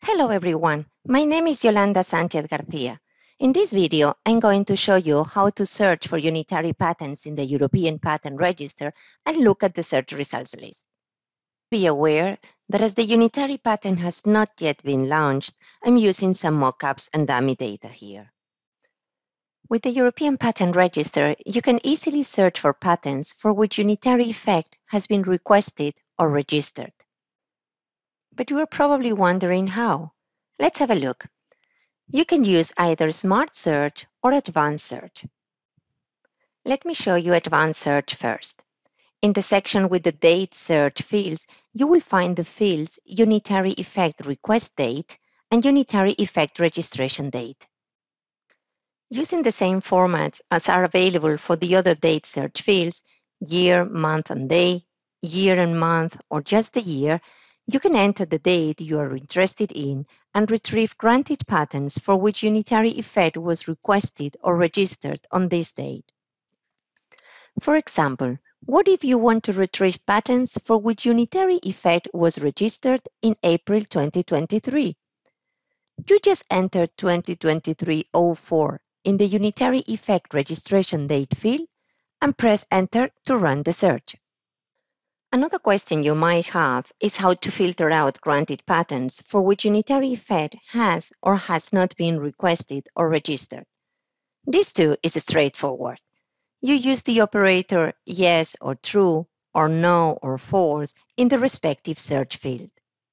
Hello everyone, my name is Yolanda Sanchez Garcia. In this video, I'm going to show you how to search for unitary patents in the European Patent Register and look at the search results list. Be aware that as the unitary patent has not yet been launched, I'm using some mockups and dummy data here. With the European Patent Register, you can easily search for patents for which unitary effect has been requested or registered. But you are probably wondering how. Let's have a look. You can use either Smart Search or Advanced Search. Let me show you Advanced Search first. In the section with the Date Search fields, you will find the fields Unitary Effect Request Date and Unitary Effect Registration Date. Using the same formats as are available for the other Date Search fields, year, month and day, year and month, or just the year, you can enter the date you are interested in and retrieve granted patents for which unitary effect was requested or registered on this date. For example, what if you want to retrieve patents for which unitary effect was registered in April 2023? You just enter 2023-04 in the Unitary Effect Registration Date field and press Enter to run the search. Another question you might have is how to filter out granted patents for which unitary effect has or has not been requested or registered. This too is straightforward. You use the operator yes or true or no or false in the respective search field.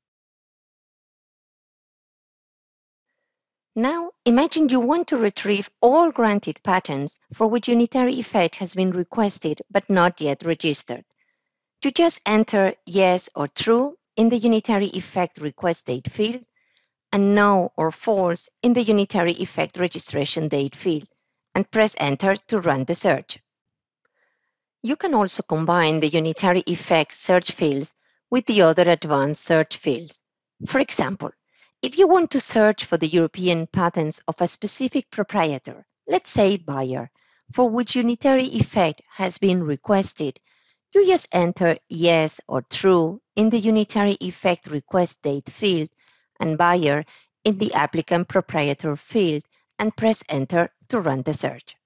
Now, imagine you want to retrieve all granted patents for which unitary effect has been requested but not yet registered. You just enter yes or true in the unitary effect request date field and no or false in the unitary effect registration date field and press enter to run the search. You can also combine the unitary effect search fields with the other advanced search fields. For example, if you want to search for the European patents of a specific proprietor, let's say Bayer, for which unitary effect has been requested, you just enter yes or true in the unitary effect request date field and Bayer in the applicant proprietor field and press enter to run the search.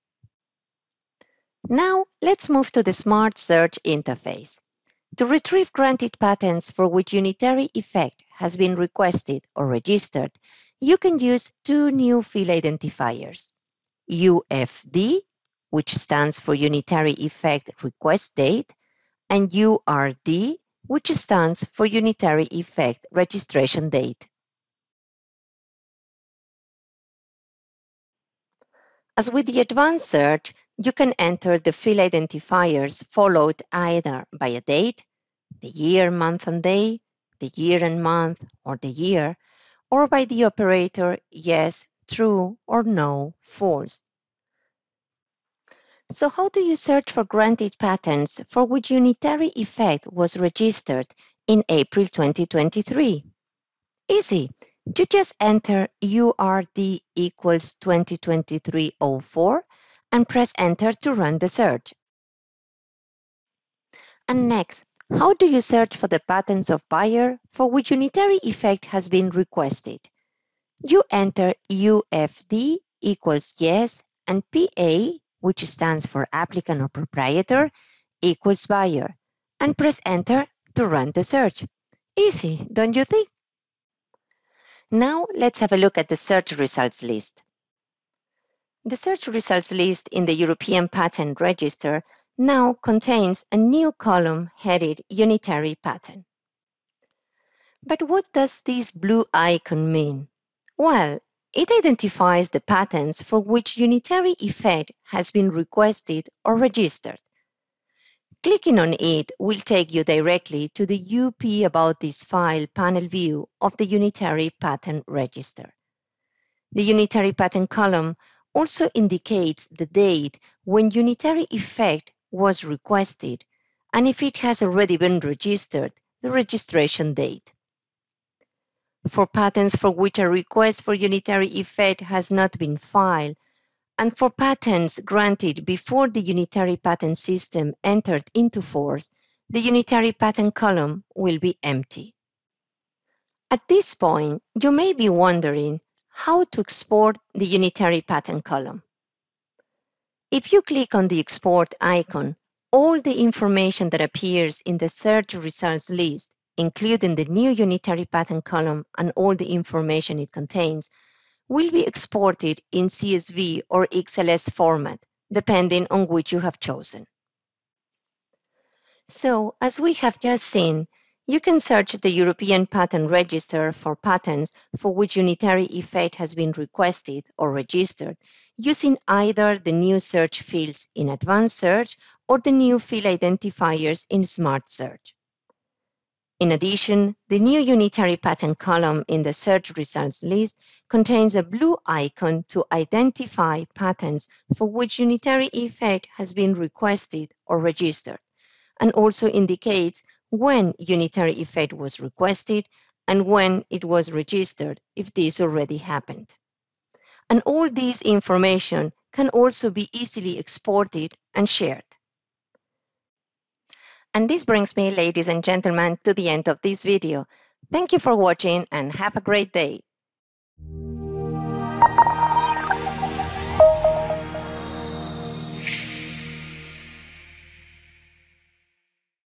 Now let's move to the Smart Search interface. To retrieve granted patents for which unitary effect has been requested or registered, you can use two new field identifiers, UFD, which stands for Unitary Effect Request Date, and URD, which stands for Unitary Effect Registration Date. As with the advanced search, you can enter the field identifiers followed either by a date, the year, month and day, the year and month, or the year, or by the operator yes, true, or no, false. So how do you search for granted patents for which unitary effect was registered in April 2023? Easy. You just enter URD equals 2023-04 and press enter to run the search. And next, how do you search for the patents of Bayer for which unitary effect has been requested? You enter UFD equals yes and PA, which stands for applicant or proprietor, equals Bayer, and press enter to run the search. Easy, don't you think? Now let's have a look at the search results list. The search results list in the European Patent Register now contains a new column headed Unitary Patent. But what does this blue icon mean? Well, it identifies the patents for which unitary effect has been requested or registered. Clicking on it will take you directly to the UP About This File panel view of the Unitary Patent Register. The Unitary Patent column also indicates the date when unitary effect was requested, and if it has already been registered, the registration date. For patents for which a request for unitary effect has not been filed, and for patents granted before the Unitary Patent System entered into force, the Unitary Patent column will be empty. At this point, you may be wondering how to export the unitary patent column. If you click on the export icon, all the information that appears in the search results list, including the new unitary patent column and all the information it contains, will be exported in CSV or XLS format, depending on which you have chosen. So, as we have just seen, you can search the European Patent Register for patents for which unitary effect has been requested or registered using either the new search fields in Advanced Search or the new field identifiers in Smart Search. In addition, the new unitary patent column in the search results list contains a blue icon to identify patents for which unitary effect has been requested or registered, and also indicates when unitary effect was requested and when it was registered, if this already happened. And all this information can also be easily exported and shared. And this brings me, ladies and gentlemen, to the end of this video. Thank you for watching and have a great day.